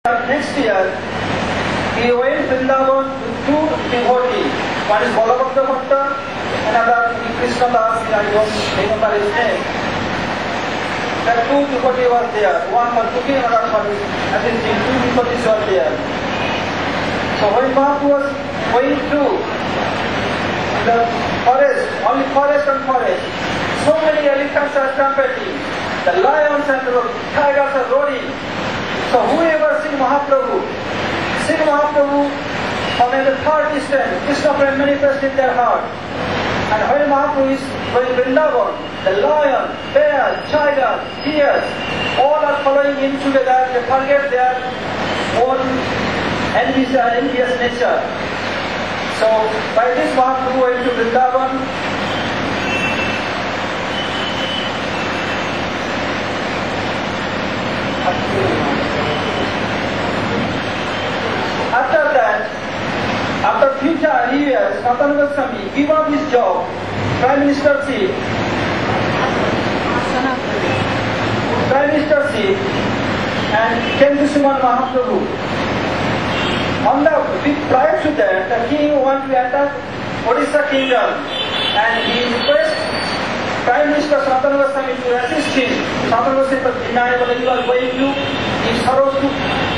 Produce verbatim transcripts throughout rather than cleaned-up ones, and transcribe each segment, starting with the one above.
Next year, he went Vrindavan with two devotees. One is Balabhadra Bhatta, another Krishna Das, I don't remember his name. There two devotees were there. One for cooking, another for assisting. Two devotees were there. So when Mahaprabhu was going through the forest, only forest and forest, so many elephants are trumpeting, the lions and the tigers are roaring. So whoever sing Mahaprabhu, sing Mahaprabhu from the third distance, Krishna prem manifest in their heart. And when Mahaprabhu is going Vrindavan, the lion, bear, tiger, deers, all are following him together. They forget their own envious, envious nature. So by this Mahaprabhu went to Vrindavan. After that, after future years, Sanatana Goswami gave up his job, Prime Ministership, Prime Ministership, and came to Srimad Mahaprabhu. On the prior to that, the king wanted to attack Odisha kingdom, and he requested Prime Minister Sanatana Goswami to assist him. Sanatana Goswami was denied, but he was going to give sorrow to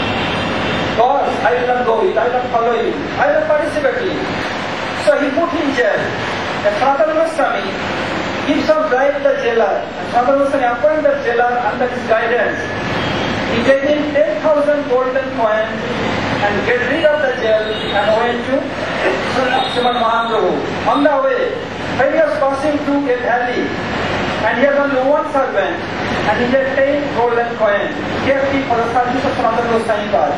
God. I will not go it, I will not follow you, I will not participate in it. So he put him in jail. And Sanatana Goswami gives some bribe to the jailer, and Sanatana Goswami appointed the jailer under his guidance. He gave him ten thousand golden coins and get rid of the jail and went to Srimad Mahaprabhu. On the way, when he was passing through a valley, and he had only one servant, and he had ten golden coins, kept it for the service of Sanatana Goswami Pad.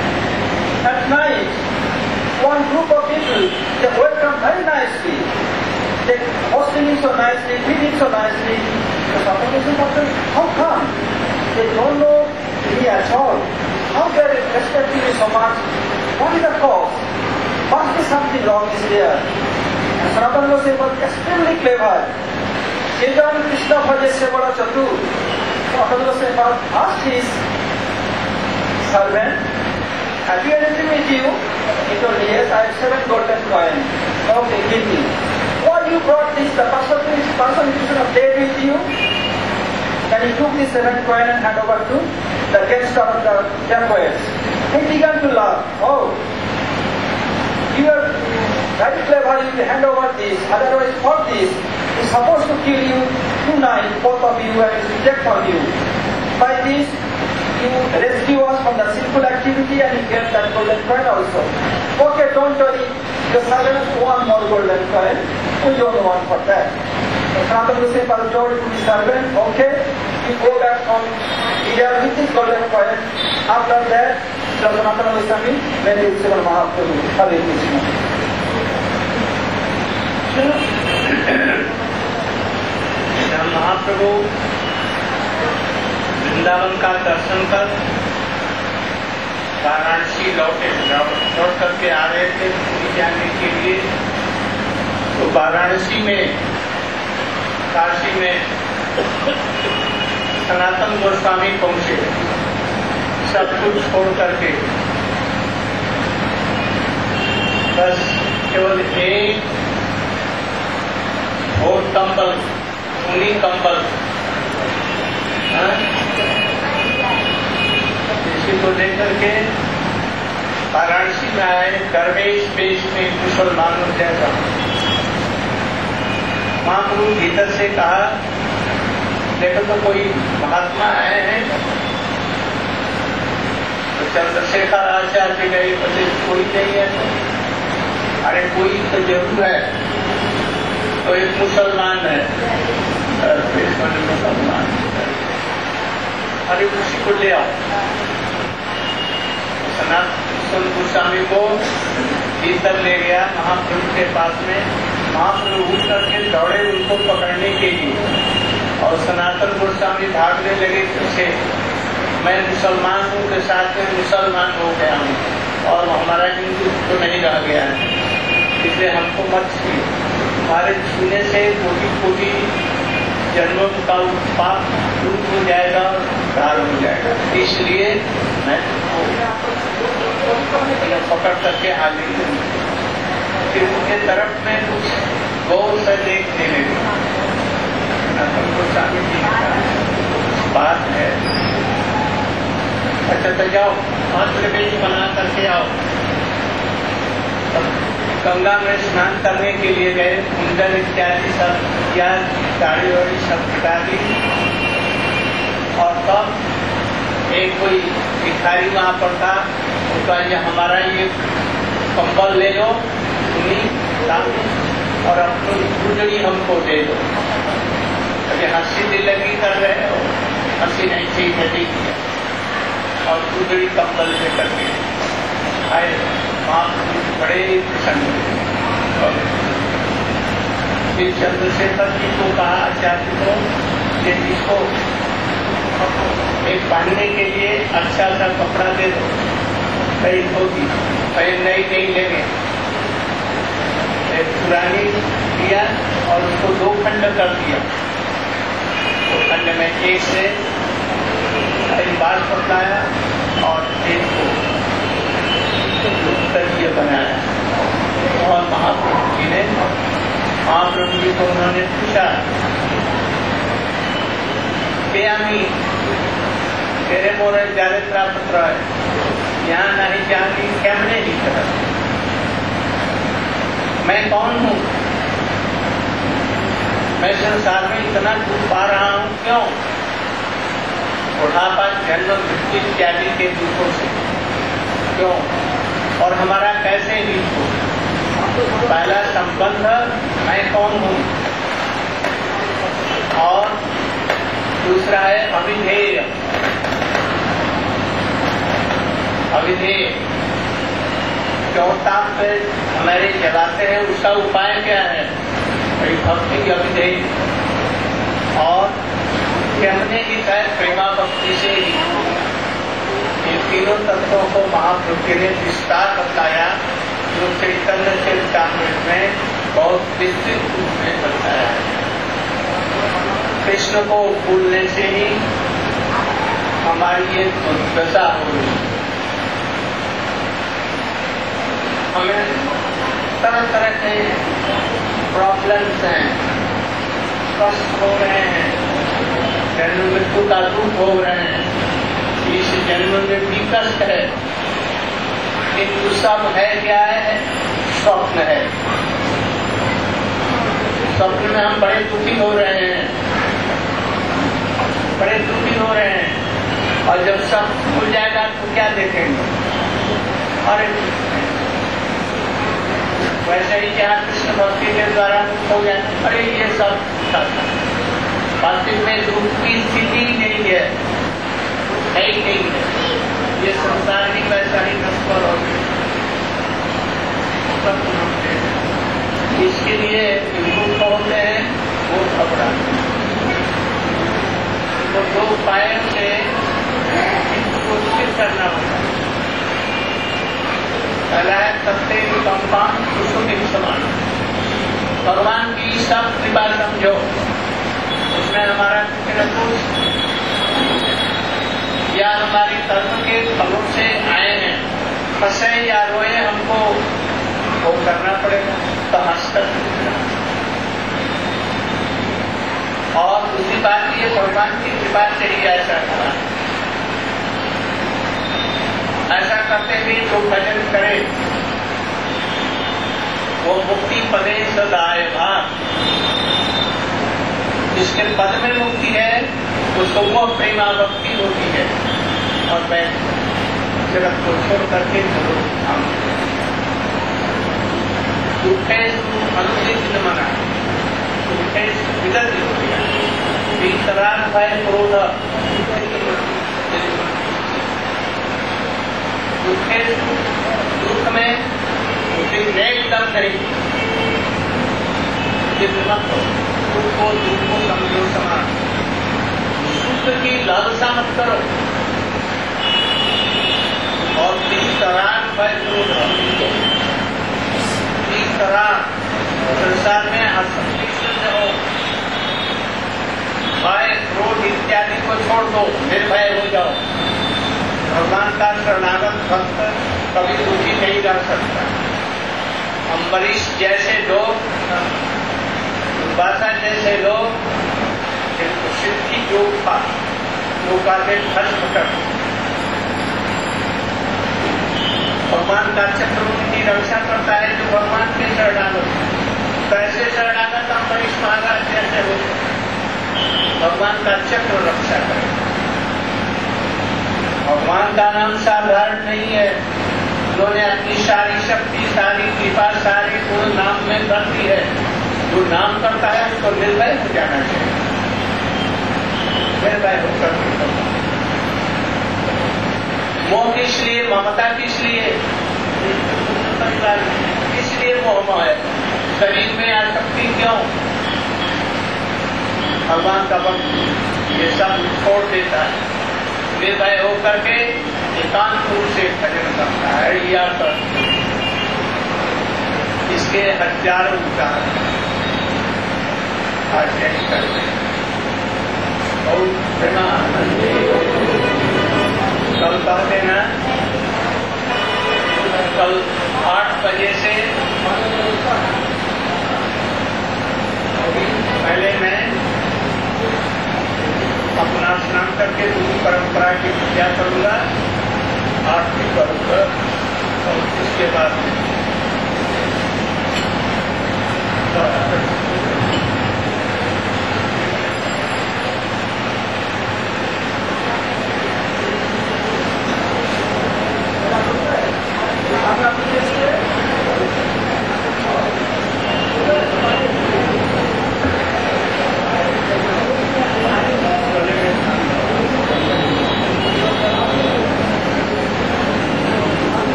At night, one group of people, they welcome very nicely. They hosted him so nicely, feed him so nicely. So Sanatana Goswami said, how come? They don't know me at all. How they respect me so much? What is the cause? Must be something wrong is there. And Sanatana Goswami was extremely clever. Chetan Krishna Bhajasya Bada Chatu. Sanatana Goswami asked his servant, have you anything with you? He told, yes, I have seven golden coins. Okay, give me. Why you brought this, the personification of dead with you? Then he took the seven coins and handed over to the guest of the dacoits. He began to laugh. Oh, you are very clever, you will hand over this. Otherwise, for this, he is supposed to kill you tonight, both of you, and reject from you. By this, you rescue us from the sinful activity and you get that golden coin also. Okay, don't worry, the servant want more golden coin, we don't want for that. So Sanatana Goswami told to the servant, okay, you go back home here with this golden coin. After that, Sanatana Goswami went to Srimad Mahaprabhu. Hare Krishna. जब महाप्रभु वृंदावन का दर्शन कर वाराणसी लौटे लौट करके आ रहे थे पुरी जाने के लिए, तो वाराणसी में काशी में सनातन गोस्वामी पहुंचे, सब कुछ छोड़ करके। बस केवल एक और कंबल, ऊनी कंबल, इसी को लेकर के वाराणसी में आए। दरवेश वेश में मुसलमानों जैसा महाप्रभु भीतर से कहा, देखो तो कोई महात्मा आए हैं। तो चंद्रशेखर आचार्य गए, बोले कोई नहीं है। अरे कोई तो जरूर है। तो एक मुसलमान है, मुसलमान, अरे उसी को ले आओ। सनातन गोस्वामी को भीतर ले गया महाप्रभु के पास में। महाप्रभु उठ करके दौड़े उनको पकड़ने के लिए, और सनातन गोस्वामी भागने लगे पीछे। मैं मुसलमान हूँ के साथ में मुसलमान हो गया हूँ, और हमारा हिंदू तो नहीं रह गया है, इसलिए हमको मत छूइए। हमारे छूने से कोटि कोटि जन्मों का पाप दूर हो जाएगा, उद्धार हो जाएगा। इसलिए मैं पकड़ करके आ गई। फिर उनके तरफ में कुछ गौर से देखने लगे। सनातन गोस्वामी जी का बात है, अच्छा तो जाओ मंत्र बीज बना करके आओ। गंगा में स्नान करने के लिए गए, कुंडल इत्यादि सब या गाड़ी वाड़ी सब हटा दी। और तब एक कोई भिखारी वहाँ पर था, उसका ये हमारा ये कंबल ले लो और अपनी गुजरी हमको दे दो। अभी हंसी दिल लगी कर रहे हो, हंसी नहीं ठीक है, ठीक है। और गुजरी कंबल से करके आए, वहाँ बड़े प्रसन्न हुए। फिर चंद्रशेखर जी को कहा, आचार्य को कि इसको एक बांधने के लिए अच्छा सा कपड़ा दे दो, कहीं होगी, कहीं नहीं नहीं लेंगे। एक पुरानी दिया और उसको दो खंड कर दिया। दो खंड में एक से एक बाल पकड़ाया और एक को तकिया बनाया। और महाप्रभु जी ने महाप्रभु जी को उन्होंने पूछा, बेयामी तेरे मोरे जारे प्राप्त है, यहाँ नहीं जानी कैमरे नहीं कर, मैं कौन हूँ, मैं संसार में इतना दुख पा रहा हूँ, क्यों? बुढ़ापा, जन्म, मृत्यु इत्यादि के दुखों से, क्यों? और हमारा कैसे हित हो? पहला संबंध मैं कौन हूँ, और दूसरा है अविधेय। अविधेय चौथा पे हमारे चलाते हैं, उसका उपाय क्या है? भक्ति की अविधेय। और कहने की शायद प्रेमा भक्ति से ही इन तीनों तत्वों को महाप्रभु ने विस्तार बताया, जो चैतन्य चरितामृत में बहुत विस्तृत रूप में बताया है। कृष्ण को भूलने से ही हमारी ये दुर्दशा हो रही है। हमें तरह तरह के प्रॉब्लम्स हैं, कष्ट हो रहे हैं, जन्म मृत्यु का दुख हो रहे हैं, इस जन्म में भी कष्ट है, किंतु सब है क्या है? स्वप्न है। स्वप्न में हम बड़े दुखी हो रहे हैं, बड़े दुखी हो रहे हैं, और जब सब खुल जाएगा तो क्या देखेंगे? अरे वैसे ही क्या कृष्ण भक्ति के द्वारा मुक्त हो गया, अरे ये सब वास्तविक में दुख की स्थिति ही नहीं है, है ही नहीं है। ये संसार ही वैसा ही नश्वर हो गया। इसके लिए दुख होते हैं वो घबरा, तो दो उपायों से इसको स्थिर करना होगा। पहला है सत्य कंपान कुसुम समान, भगवान की सब कृपा समझो, उसमें हमारा कुछ न कुछ या हमारे कर्म के फलों से आए हैं, फंसे या रोए, हमको वो करना पड़ेगा, तो हंस कर। और दूसरी बात ये भगवान की कृपा से ही ऐसा हुआ। ऐसा करते भी जो भजन करे वो मुक्ति पदे सदाए भाग, जिसके पद में मुक्ति है उसको वो प्रेमा भक्ति होती है। और मैं जगत को छोड़ करके चलो हम दुखे अनुचित मना, दुखे विदत हो गया, वितराग भय क्रोध, दुखे दुख में एकदम नहीं, मत हो, दुख को दुख को समझो समान, सुख की लालसा मत करो, और इस तरह इस तरह संसार में असंतुष्ट हो, भय क्रोध इत्यादि को छोड़ दो, निर्भय हो जाओ। भगवान का शरणागत भक्त कभी दुखी नहीं कर सकता। अम्बरीश जैसे लोग, दुर्वासा जैसे लोग जिनको सिद्धि योग था वो कहते भस्म कर, भगवान का चक्र उनकी रक्षा करता है जो भगवान के शरणागत। कैसे शरणागत अम्बरीश महाराज जैसे हो, भगवान का चक्र रक्षा करे। भगवान का नाम साधारण नहीं है, उन्होंने अपनी सारी शक्ति, सारी कृपा, सारी गुण नाम में कर दी है। जो नाम करता है उसको निर्भय हो जाना चाहिए, निर्भय होकर मोह किस लिए, ममता किस लिए, परिवार किस लिए मोह है, शरीर में आसक्ति क्यों? भगवान का भक्त ये सब छोड़ देता है, निर्भय होकर के एकांत रूप से भजन करता है। या कर इसके हजारों उदाहरण आज यही करते हैं। बहुत प्रेमानंदी कल कहते ना, कल आठ बजे से पहले मैं अपना स्नान करके गुरु परंपरा की पूजा करूंगा, आरती करूंगा और उसके बाद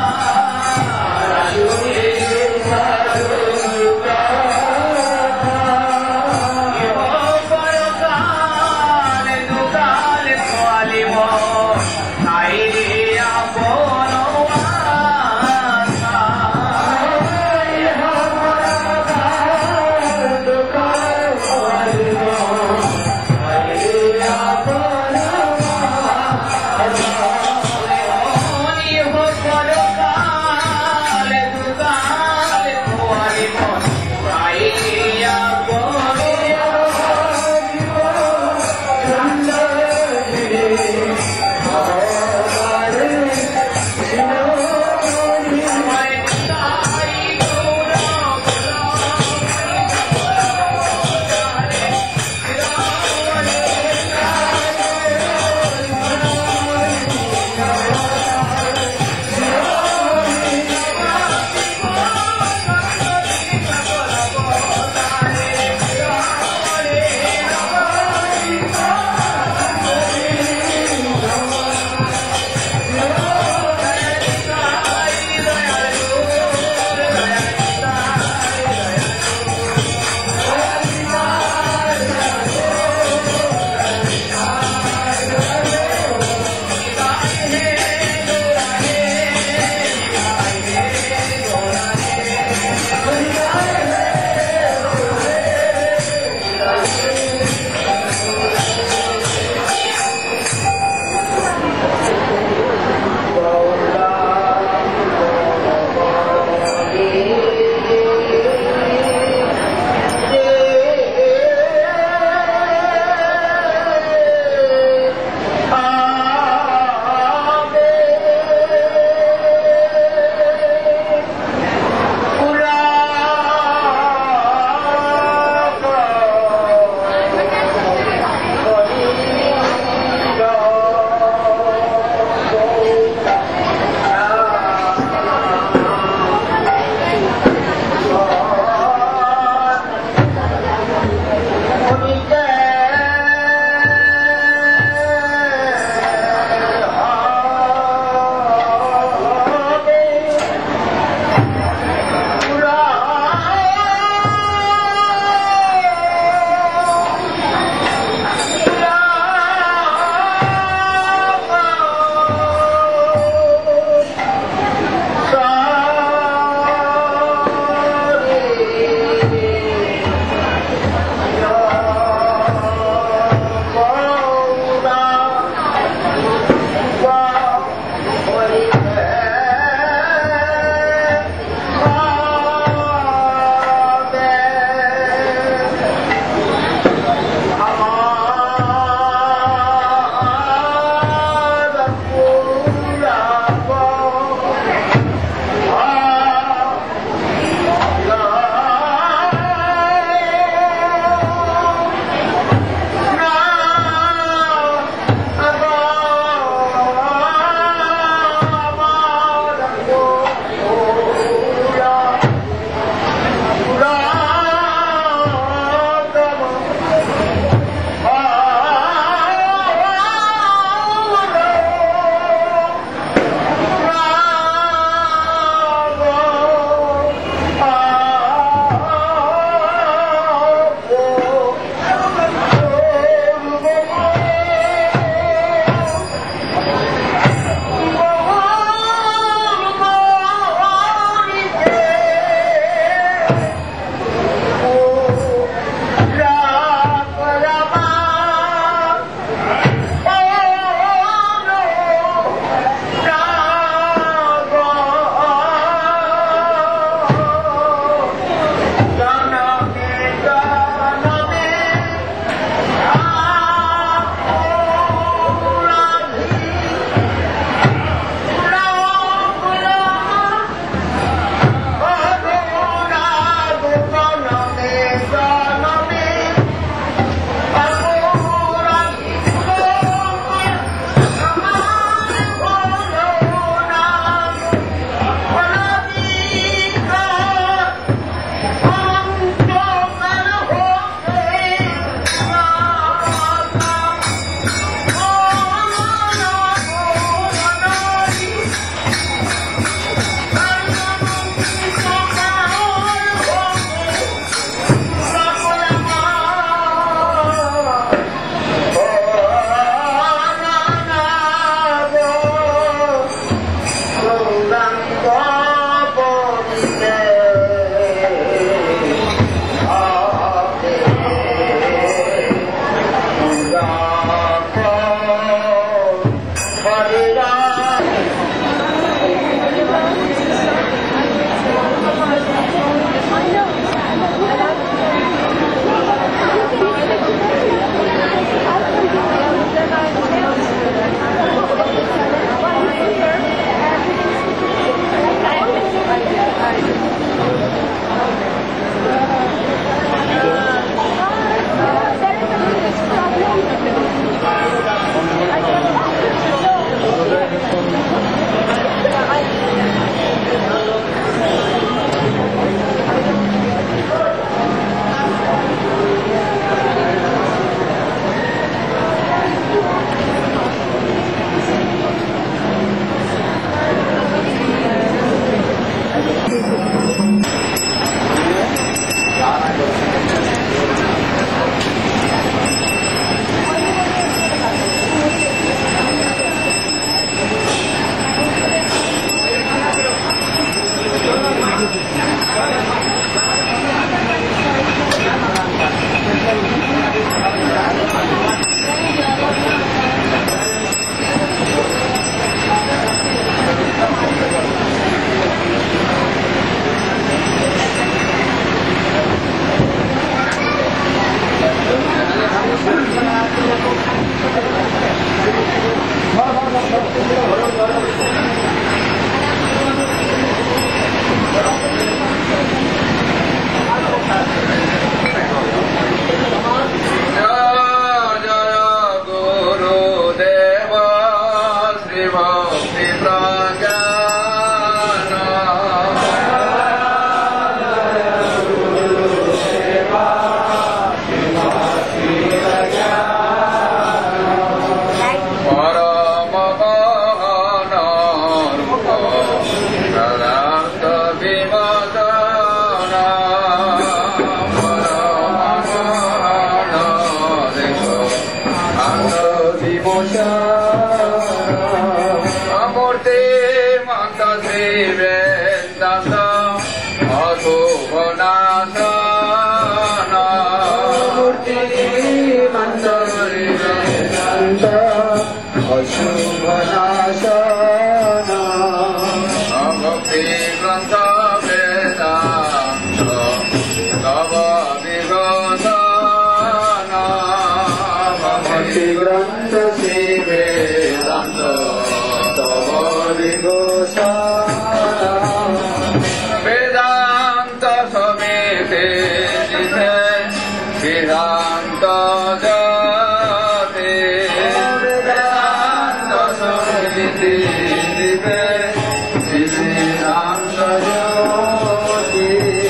Thank you. Vedanta Jati Vedanta Samiti Dive Vedanta Jati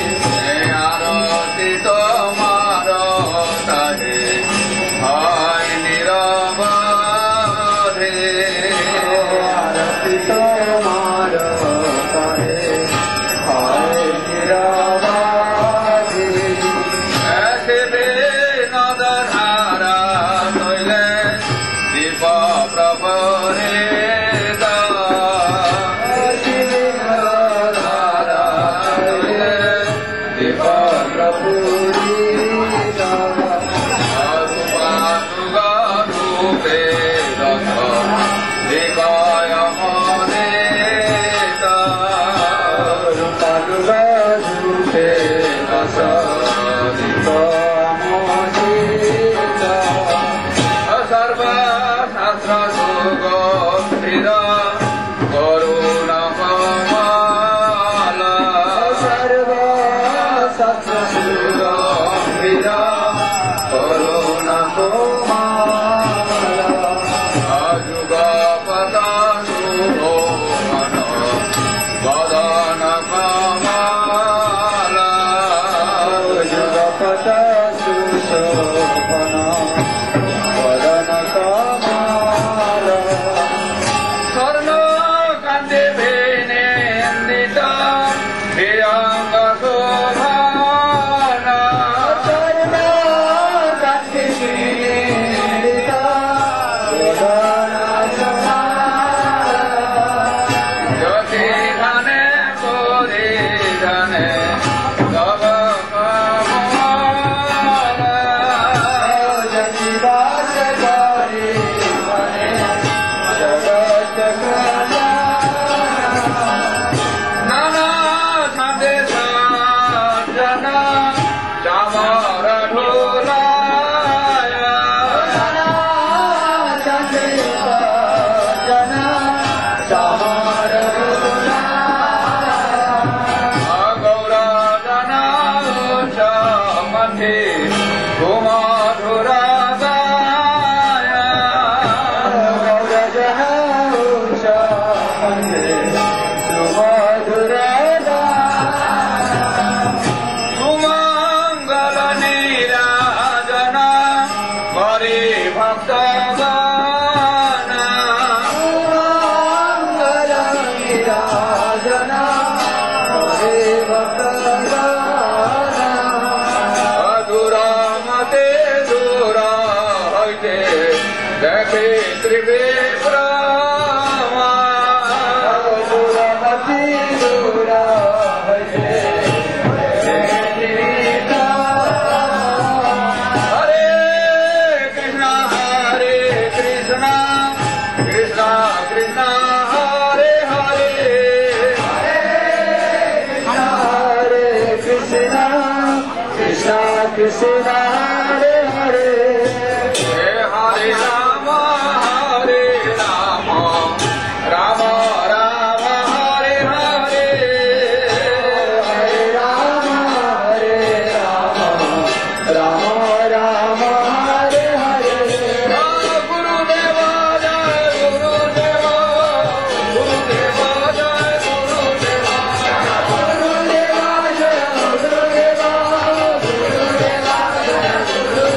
Arati Tomara Tahe Hai Niravadhe Arati Tomara Tahe Hai Niravadhe Aise Nadhara Toile Dipa Prabhareda Aise Nadhara Toile Dipa Prabhareda Arupa Nuga Rupe Rasa Dekaya Maneta Arupa Nuga Rupe Rasa Dekaya Maneta Sarva Shastra Sugandhira Karuna Kamala Sarva Shastra Sugandhira Karuna Kamala Ajuga Pada Subhana Vadana Kamala Ajuga Pada Subhana Vadana Kamala Sarno Kande Bene Andita Viyanga Sobhana Sarno Kande Bene Andita Vadana Kamala Jati Dhane Kore Dhane Dava Kamala Jati Dasa Kare Dhane Jagat Kamala Nana Sade Sanjana Chamara Dholaya Nana Sade Sanjana Chamara Dholaya Gaura Jana Chamati Kumadhura Daya Gaura Jana Chamati Kumadhura Sumangala Nirajana Mari Bhaktagana Sumangala Nirajana Mari Bhaktagana Adura Mate Dura Hoite Dekhe Trivikrama Adura Mate Dura Hoite Dekhe Trivikrama Hare Krishna Hare Krishna Krishna Krishna Hare Hare Hare Krishna Krishna Krishna Hare Hare Hare Rama Hare Rama Rama Rama Hare Hare Hare Rama Hare Rama Rama Rama Hare Hare Guru Deva Jai Guru Deva Guru Deva Jai Guru Deva Guru Deva Jai Guru Deva Guru Deva Jai Guru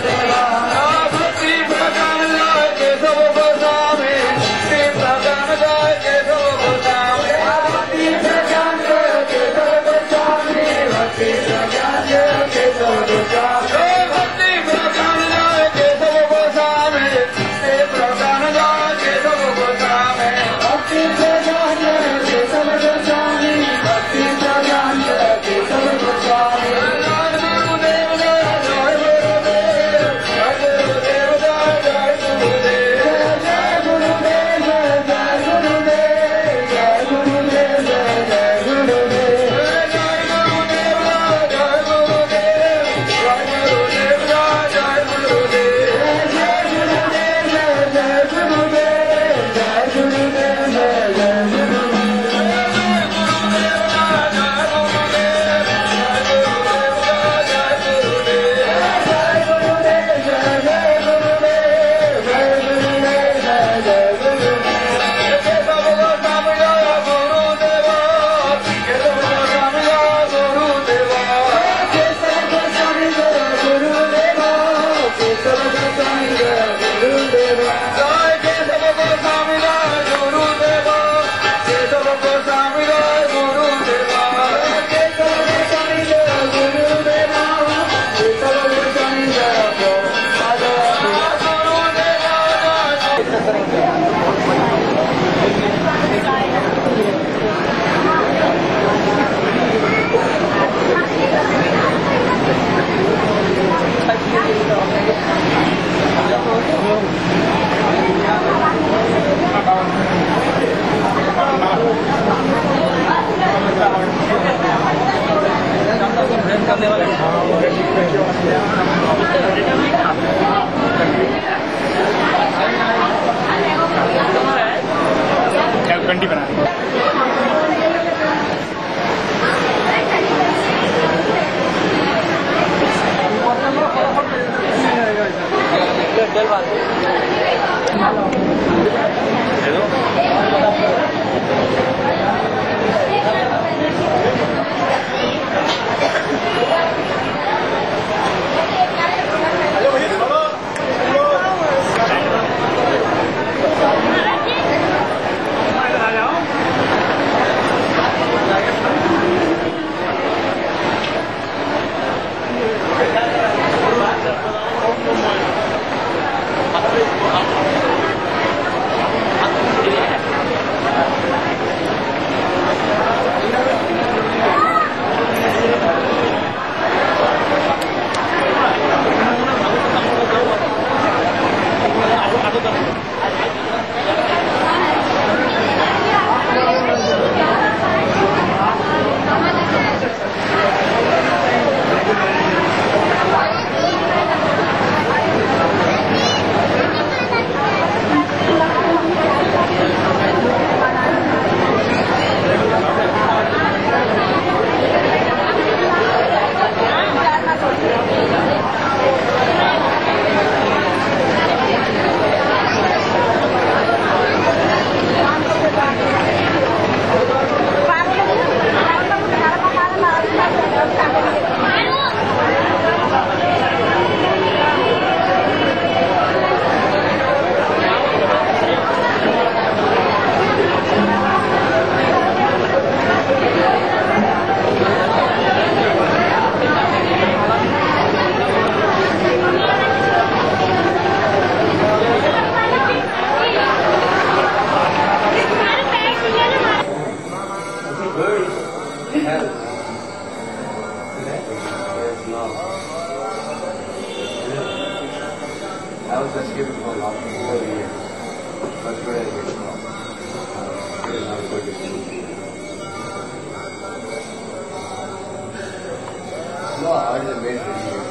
I was just given for a long thirty years. But today I get wrong. Today is not a good day. No, I just wait for years.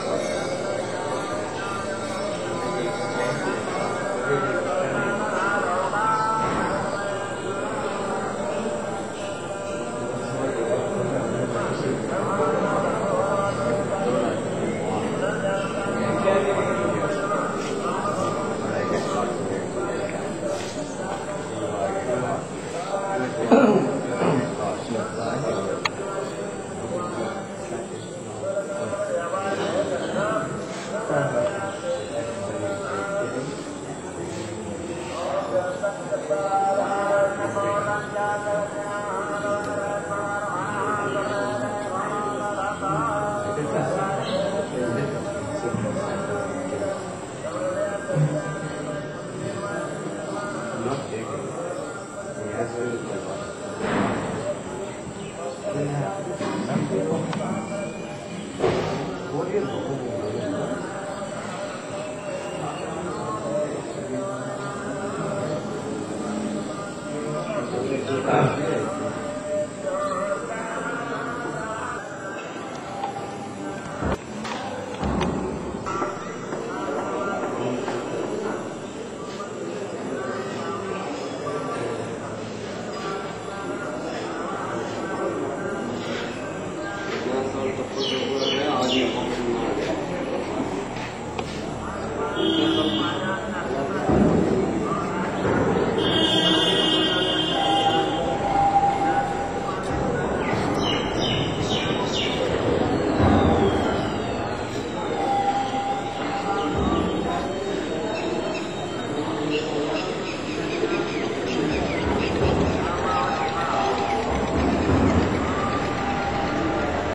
What is